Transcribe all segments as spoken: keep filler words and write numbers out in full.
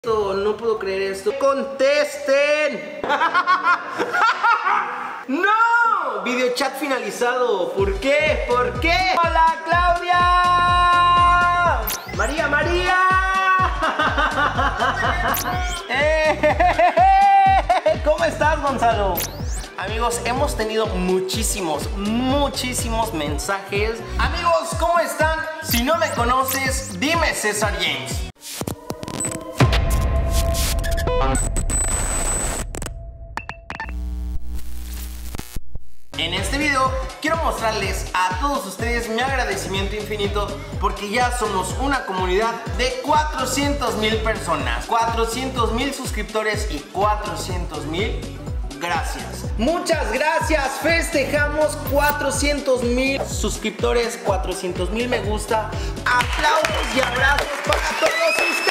No puedo creer esto. ¡Contesten! ¡No! Videochat finalizado. ¿Por qué? ¿Por qué? ¡Hola, Claudia! ¡María, María! ¿Cómo estás, Gonzalo? Amigos, hemos tenido muchísimos, muchísimos mensajes. Amigos, ¿cómo están? Si no me conoces, dime César James. En este video quiero mostrarles a todos ustedes mi agradecimiento infinito porque ya somos una comunidad de cuatrocientas mil personas, cuatrocientos mil suscriptores y cuatrocientos mil gracias. Muchas gracias, festejamos cuatrocientos mil suscriptores, cuatrocientos mil me gusta. Aplausos y abrazos para todos ustedes.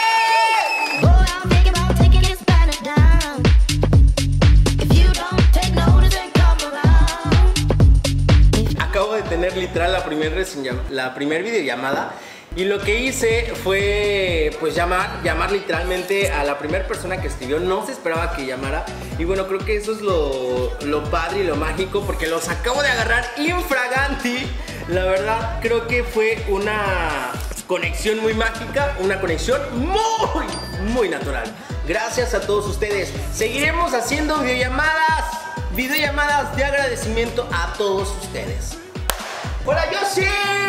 Acabo de tener literal la primera la primer videollamada y lo que hice fue pues llamar, llamar literalmente a la primera persona que escribió. No se esperaba que llamara y bueno, creo que eso es lo, lo padre y lo mágico porque los acabo de agarrar infraganti. La verdad creo que fue una conexión muy mágica, una conexión muy, muy natural. Gracias a todos ustedes. Seguiremos haciendo videollamadas, videollamadas de agradecimiento a todos ustedes. ¡Hola, Yoshi!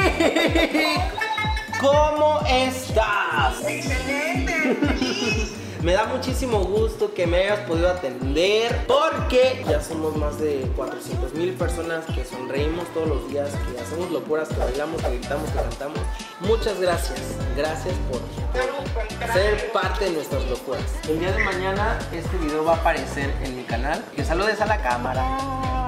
¿Cómo estás? ¡Excelente! Me da muchísimo gusto que me hayas podido atender porque ya somos más de cuatrocientas mil personas que sonreímos todos los días, que hacemos locuras, que bailamos, que gritamos, que cantamos. Muchas gracias, gracias por ser parte de nuestras locuras. El día de mañana este video va a aparecer en mi canal. Que saludes a la cámara.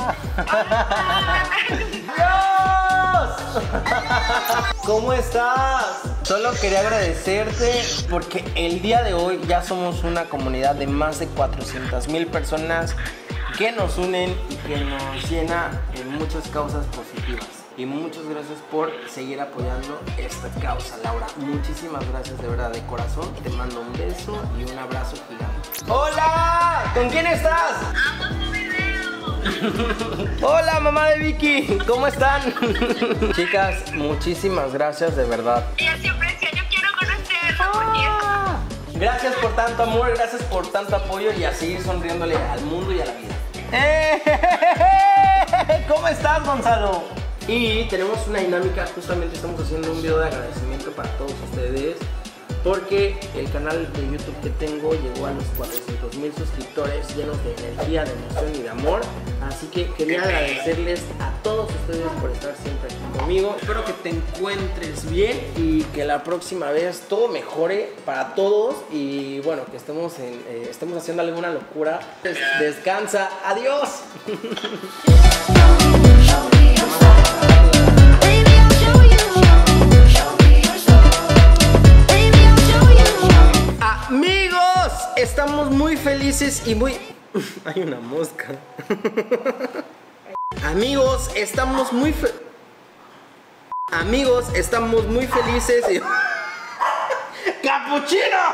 ¡Dios! ¿Cómo estás? Solo quería agradecerte porque el día de hoy ya somos una comunidad de más de cuatrocientas mil personas que nos unen y que nos llena de muchas causas positivas. Y muchas gracias por seguir apoyando esta causa, Laura. Muchísimas gracias de verdad, de corazón. Te mando un beso y un abrazo gigante. ¡Hola! ¿Con quién estás? ¡Amo tu video! Hola, mamá de Vicky, ¿cómo están? Chicas, muchísimas gracias de verdad. Ella siempre decía, yo quiero conocerlo, ah, porque... Gracias por tanto amor, gracias por tanto apoyo y a seguir sonriéndole al mundo y a la vida. ¿Cómo estás, Gonzalo? Y tenemos una dinámica, justamente estamos haciendo un video de agradecimiento para todos ustedes porque el canal de YouTube que tengo llegó a los cuatrocientos mil suscriptores llenos de energía, de emoción y de amor. Así que quería agradecerles a todos ustedes por estar siempre aquí conmigo. Espero que te encuentres bien y que la próxima vez todo mejore para todos. Y bueno, que estemos, en, eh, estemos haciendo alguna locura. Des descansa, adiós. Amigos, estamos muy felices y muy... Hay una mosca. Amigos, estamos muy fe... Amigos, estamos muy felices y... ¡Capuchino!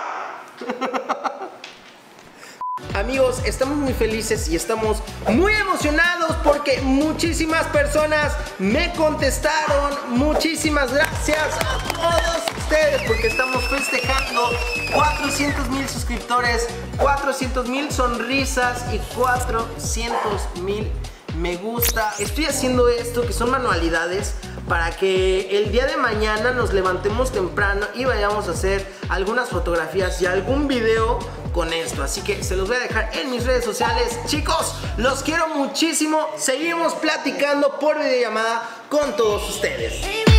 Amigos, estamos muy felices y estamos muy emocionados porque muchísimas personas me contestaron. Muchísimas gracias a todos ustedes porque estamos festejando cuatrocientos mil suscriptores, cuatrocientos mil sonrisas y cuatrocientos mil me gusta. Estoy haciendo esto que son manualidades para que el día de mañana nos levantemos temprano y vayamos a hacer algunas fotografías y algún video con esto. Así que se los voy a dejar en mis redes sociales. Chicos, los quiero muchísimo. Seguimos platicando por videollamada con todos ustedes.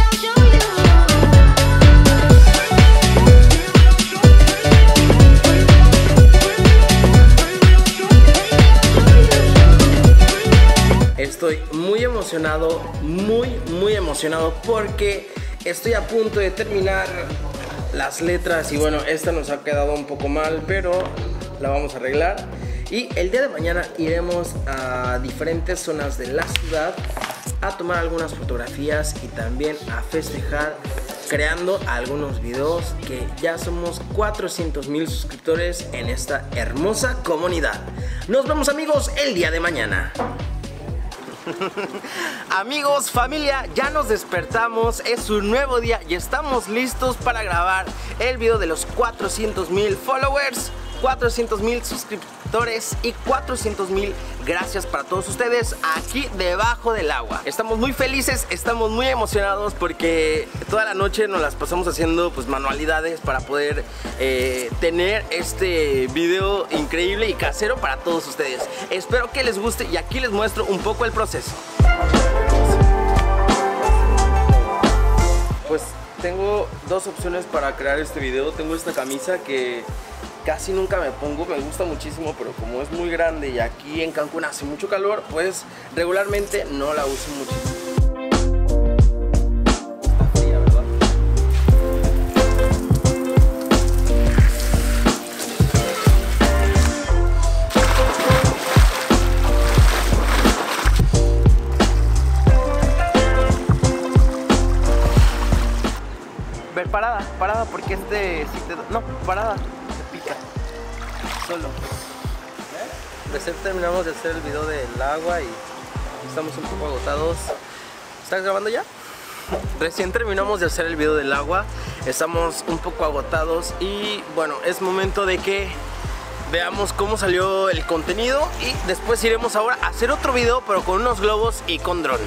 Estoy muy emocionado, muy, muy emocionado porque estoy a punto de terminar las letras y bueno, esta nos ha quedado un poco mal, pero la vamos a arreglar. Y el día de mañana iremos a diferentes zonas de la ciudad a tomar algunas fotografías y también a festejar creando algunos videos, que ya somos cuatrocientos mil suscriptores en esta hermosa comunidad. Nos vemos, amigos, el día de mañana. Amigos, familia, ya nos despertamos, es un nuevo día y estamos listos para grabar el video de los cuatrocientos mil followers, cuatrocientos mil suscriptores y cuatrocientos mil gracias para todos ustedes aquí debajo del agua. Estamos muy felices, estamos muy emocionados porque toda la noche nos las pasamos haciendo pues manualidades para poder eh, tener este video increíble y casero para todos ustedes. Espero que les guste y aquí les muestro un poco el proceso. Pues tengo dos opciones para crear este video. Tengo esta camisa que casi nunca me pongo, me gusta muchísimo, pero como es muy grande y aquí en Cancún hace mucho calor, pues regularmente no la uso muchísimo. Está fría, ¿verdad? Ver, parada, parada, porque este... Si te, no, parada. Solo. Recién terminamos de hacer el video del agua y estamos un poco agotados. ¿Estás grabando ya? Recién terminamos de hacer el video del agua, estamos un poco agotados y bueno, es momento de que veamos cómo salió el contenido y después iremos ahora a hacer otro video pero con unos globos y con dron.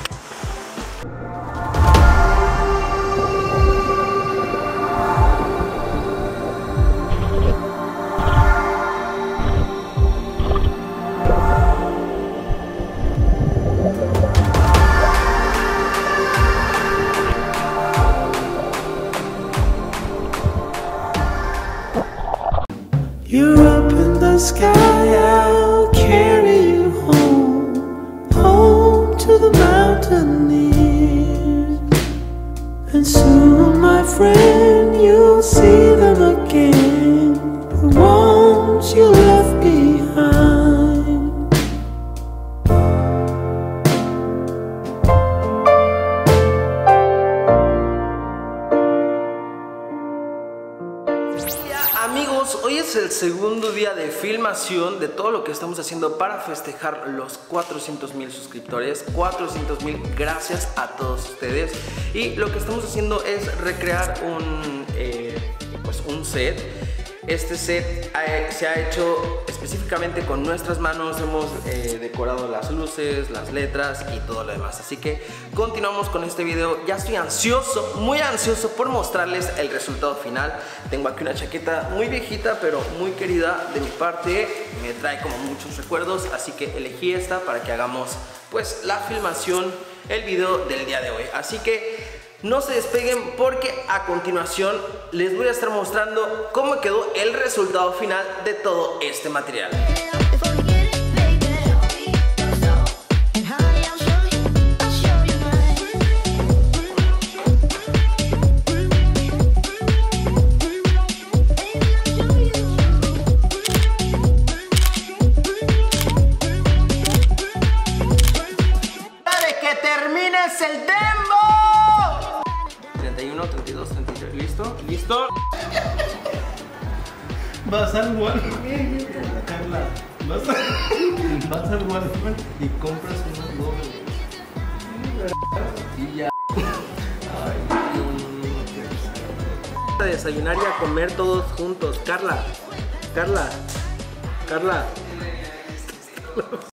You're up in the sky, I'll carry you home, home to the mountaineers. And soon, my friend, you'll see them again, the ones you left behind. Amigos, hoy es el segundo día de filmación de todo lo que estamos haciendo para festejar los cuatrocientos mil suscriptores. cuatrocientos mil gracias a todos ustedes. Y lo que estamos haciendo es recrear un, eh, pues un set. Este set eh, se ha hecho específicamente con nuestras manos. Hemos eh, decorado las luces, las letras y todo lo demás. Así que continuamos con este video. Ya estoy ansioso, muy ansioso por mostrarles el resultado final. Tengo aquí una chaqueta muy viejita pero muy querida de mi parte. Me trae como muchos recuerdos, así que elegí esta para que hagamos pues la filmación, el video del día de hoy. Así que no se despeguen porque a continuación les voy a estar mostrando cómo quedó el resultado final de todo este material. ¡Dale, que termines el dembow! treinta y uno, treinta y dos, treinta y tres, ¿listo? ¿Listo? Vas al Walmart, Carla, vas, a, vas al Walmart y compras unos globos y ya. A desayunar y a comer todos juntos. Carla, Carla, Carla.